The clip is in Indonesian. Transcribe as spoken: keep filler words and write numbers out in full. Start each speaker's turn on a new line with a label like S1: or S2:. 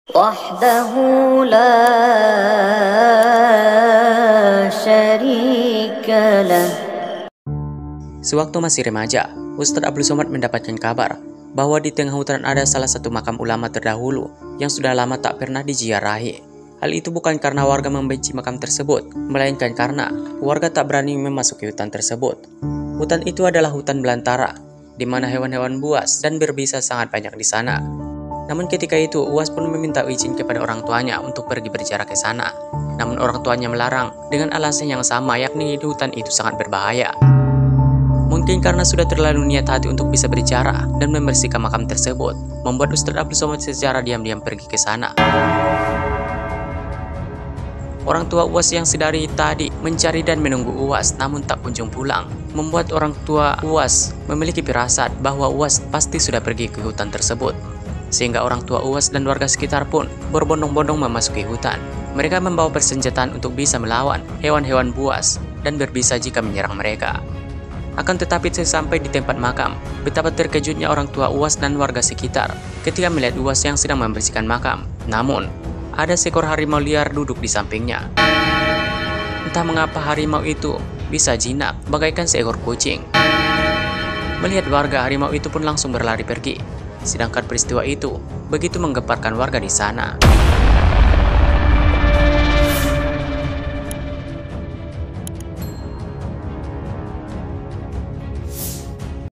S1: وحده لا شريك له.
S2: Sewaktu masih remaja, Ustadz Abdul Somad mendapatkan kabar bahwa di tengah hutan ada salah satu makam ulama terdahulu yang sudah lama tak pernah diziarahi. Hal itu bukan karena warga membenci makam tersebut, melainkan karena warga tak berani memasuki hutan tersebut. Hutan itu adalah hutan belantara, di mana hewan-hewan buas dan berbisa sangat banyak di sana. Namun ketika itu, Uwas pun meminta izin kepada orang tuanya untuk pergi berziarah ke sana. Namun orang tuanya melarang dengan alasan yang sama, yakni di hutan itu sangat berbahaya. Mungkin karena sudah terlalu niat hati untuk bisa berbicara dan membersihkan makam tersebut, membuat Ustadz Abdul Somad secara diam-diam pergi ke sana. Orang tua Uwas yang sedari tadi mencari dan menunggu Uwas namun tak kunjung pulang, membuat orang tua Uwas memiliki firasat bahwa Uwas pasti sudah pergi ke hutan tersebut. Sehingga orang tua Uwas dan warga sekitar pun berbondong-bondong memasuki hutan. Mereka membawa persenjataan untuk bisa melawan hewan-hewan buas dan berbisa jika menyerang mereka. Akan tetapi sesampai di tempat makam, betapa terkejutnya orang tua Uwas dan warga sekitar ketika melihat Uwas yang sedang membersihkan makam. Namun, ada seekor harimau liar duduk di sampingnya. Entah mengapa harimau itu bisa jinak bagaikan seekor kucing. Melihat warga, harimau itu pun langsung berlari pergi. Sedangkan peristiwa itu begitu menggemparkan warga di sana.